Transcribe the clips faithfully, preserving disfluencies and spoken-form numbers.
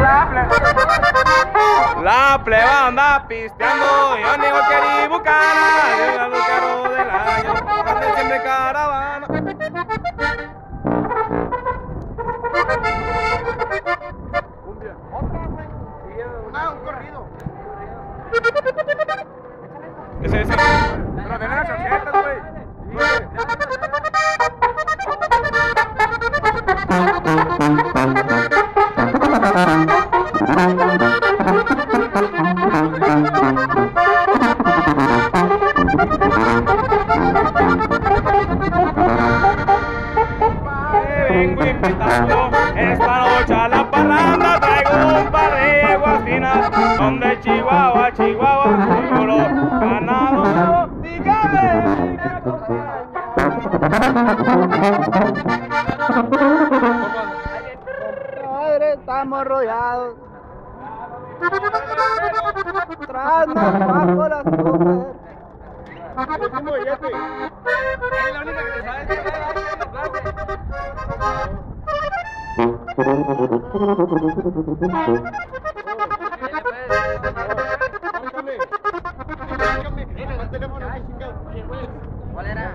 La pleba. La pleba anda pisteando, yo digo que ni bucana, yo el lucero del año, ande siempre caravana. Cumbia. Otra, güey. Ah, un corrido. Ese, ese. Pero de las ochocientas, güey. Vengo invitando esta noche a la parranda, traigo un par de guacinas, son de Chihuahua, Chihuahua, seguro ganado, dígame. Padre, estamos rodeados. Tras bajo la super. Es la única que te sabes que ¿Cuál era?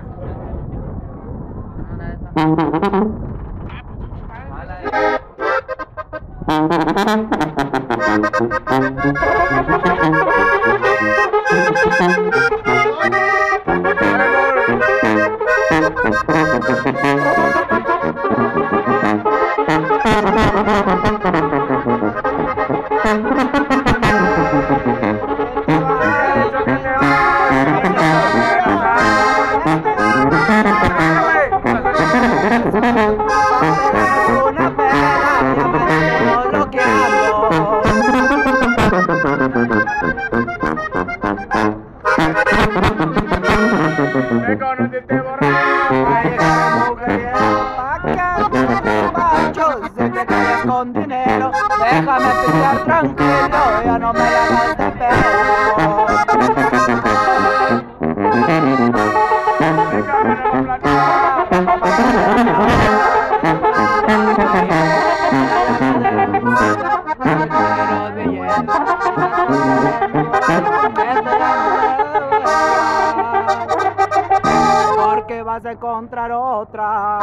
me conociste borracho, sé que quedas con dinero, déjame pistear tranquilo, ya no me hagas de pedo. Porque vas a encontrar otra.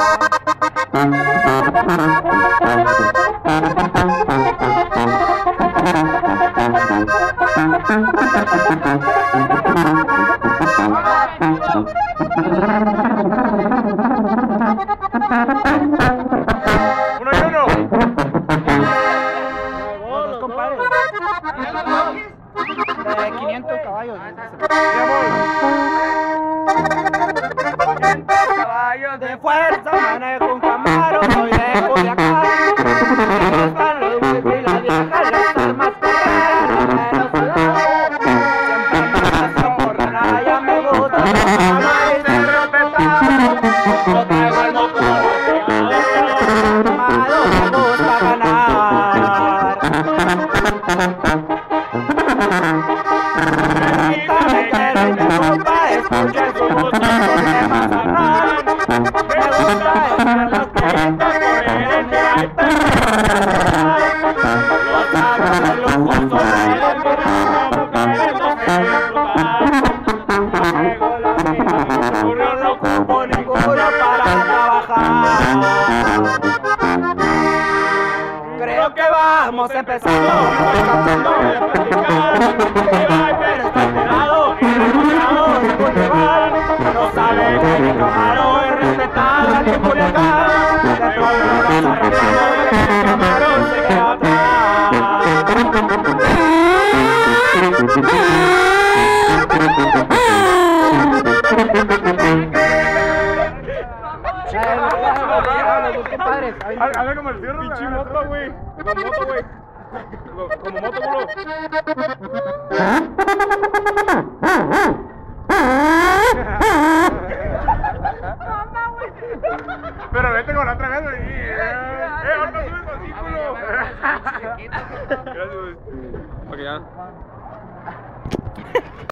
uno y uno. Los dos compadres. De quinientos caballos. Caballos De fuerza manejo un Camaro, soy de Culiacán. Me gustan los whisky, la vieja, las almas correras, no menos sudado. Siempre me hacen porrana, ya me gusta amar y ser respetado. No traigo el motor, amado, me gusta ganar. Me quiero y me gusta escuchar su música con temas sanar. Me gusta estar los gritos por el teatro. Los años de los gustos de los verano, queremos disfrutar. Traigo la vida, seguro no ocupo ninguno para trabajar. Creo que vamos empezando, me voy cansando de practicar. Pero está enterado y enamorado de Boulevard. No sabe que mi Camaro es respetada de Culiacán. De pronto nos arreglamos y el Camaro se queda atrás. Habla como el cierro, pinche moto, güey. Como moto, güey. Como moto, culo. Pero vete con la otra vez, güey. Eh, ahorita subes así, culo. Gracias, güey. Ok, ya.